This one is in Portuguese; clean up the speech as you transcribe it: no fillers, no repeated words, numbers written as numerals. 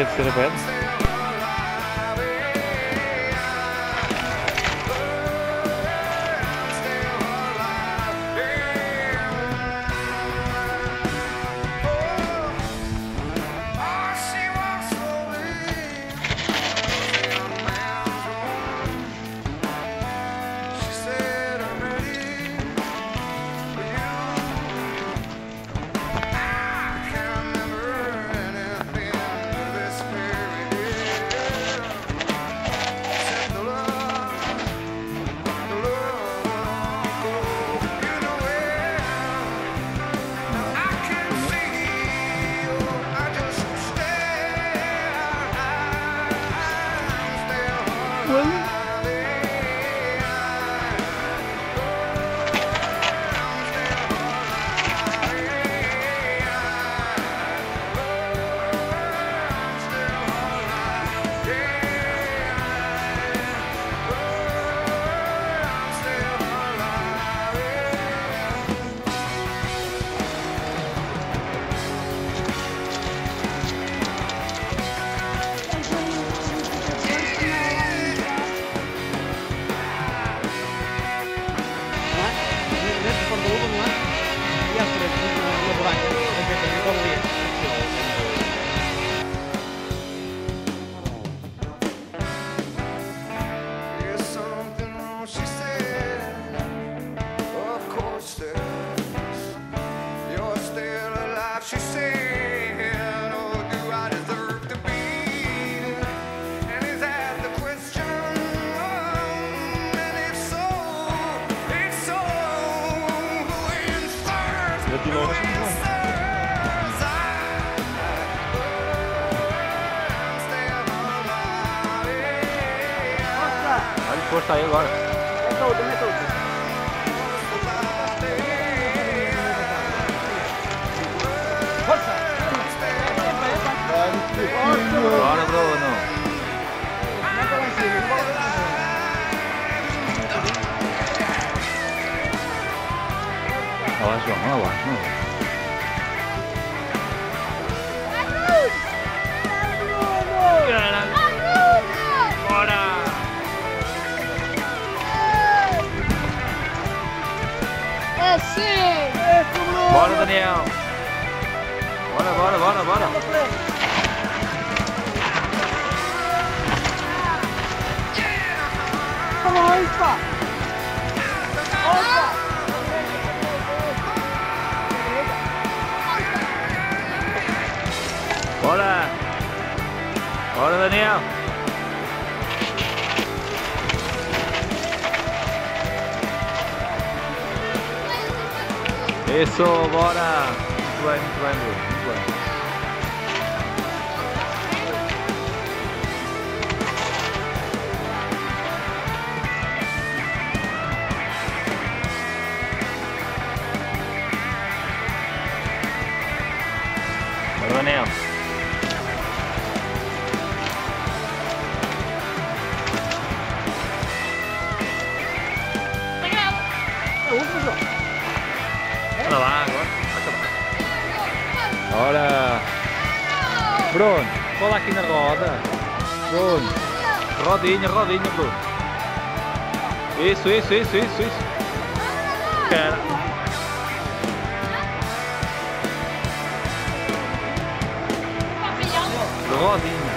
a descer a pedra. She said, oh, do I deserve to be? And is that the question? And if so, who answers? Who answers? Olha que força aí agora. Meta outra, meta outra. Bora, Bruno. Olha lá, João, olha lá. Bora! É sim! Bora, Daniel! Bora! Opa! Bora, Daniel! Isso, bora! Muito bem, Bruno, muito bem. Daniel. Olha lá, agora vai acabar. Ora, Bruno, cola aqui na roda. Bruno, rodinha, Bruno. Isso. Cara. Rodinha.